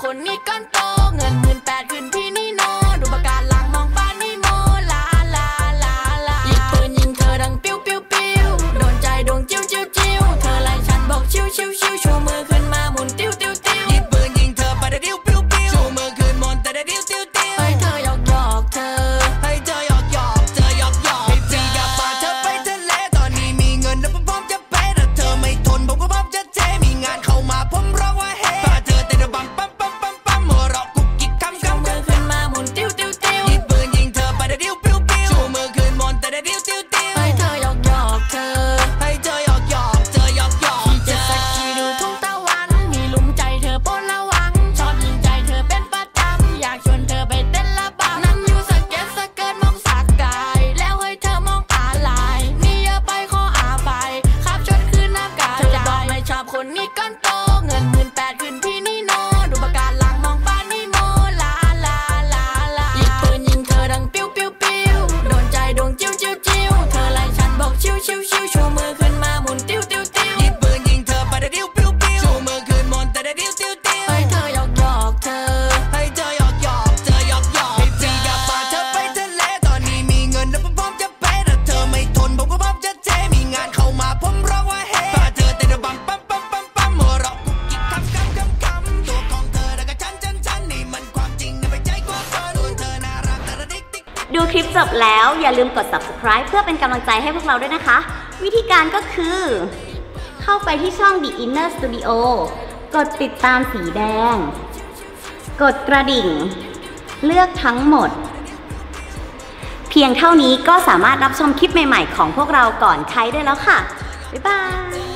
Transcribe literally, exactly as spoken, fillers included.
คนนี้ก้อนโตเงินหมื่นแปดคืนพี่นี่โนดูประกาศหลังมองบ้านนี่โมลาลาลาลาหยิบปืนยิงเธอดังปิ้วปิ้วปิ้วโดนใจดวงจิ้วจิ้วจิ้วเธอไล่ฉันบอกชิวชิวชิวชูมือขึ้นมาหมุนติ้วติ้วติ้วหยิบปืนยิงเธอไปได้ดิ้วปิ้วปิ้วชูมือขึ้นมนแต่ได้ดิ้วติ้วติ้วให้เธอหยอกหยอกเธอให้เธอหยอกหยอกเธอหยอกหยอกให้พี่อยากพาเธอไปทะเลตอนนี้มีเงินนะผมพร้อมจะเปย์แต่เธอไม่ทนผมก็พร้อมจะเทมีงานเข้ามาผมร้องว่าเฮ้พาเธอเต้นบัมปั๊มปั๊มปั๊มปั๊มหัวเราะกุ๊กกิ๊กคำคำมือขึ้นมาหมุนติ้วติ้วติ้วหยิบปืนยิงเธอไปได้ดิ้วปิ้วปิ้วชูมือขึ้นมนแต่ได้ดิ้วติ้วติ้วให้เธอหยอกหยอกเธอให้เธอหยอกหยอกเธอหยอกหยอกที่จะสักทีดูทุ่งตะวันมีลุมใจเธอโปนระวังชอบยิงใจเธอเป็นประจำอยากชวนเธอไปเต้นละบำนั่งอยู่สเก็ตสเกิร์ตมองสักกายแล้วให้เธอมองอะไรนี่อย่าไปขออาไปขับชนคืนน้ำกาเธอจะบอกไม่ชอบคนนี้ก้อนโตเงินหมื่นแปดคืนพี่นี่โนดูประกาศหลังมองบ้านนี่โมลาลาลาลาหยิบปืนยิงเธอดังปิ้วปิ้วปิ้วโดนใจดวงจิ้วจิ้วจิ้วเธอไล่ฉันบอกชิวชิวชิวชูมือขึ้นมาหมุนติ้วติ้วติ้วหยิบปืนยิงเธอไปได้ดิ้วปิ้วปิ้วชูมือขึ้นมนแต่ได้ดิ้วติ้วติ้วให้เธอหยอกหยอกเธอให้เธอหยอกหยอกเธอหยอกหยอกให้พี่อยากพาเธอไปทะเลตอนนี้มีเงินนะผมพร้อมจะเปย์แต่เธอไม่ทนผมก็พร้อมจะเทมีงานเข้ามาผมร้องว่าเฮ้พาเธอเต้นบัมปั๊มปั๊มปั๊มปั๊มหัวเราะกุ๊กกิ๊กคำคำคำคำตัวของเธอแล้วก็ฉันฉันฉันนี่มันความจริงนะไม่ใจกลัวฝันตัวเธอน่ารักแต่ระดิกติ๊กดูคลิปจบแล้วอย่าลืมกด ซับสไครบ์ เพื่อเป็นกำลังใจให้พวกเราด้วยนะคะ วิธีการก็คือ เข้าไปที่ช่อง The Inner Studio กดติดตามสีแดง กดกระดิ่ง เลือกทั้งหมด เพียงเท่านี้ก็สามารถรับชมคลิปใหม่ๆของพวกเราก่อนใครได้แล้วค่ะ บ๊ายบาย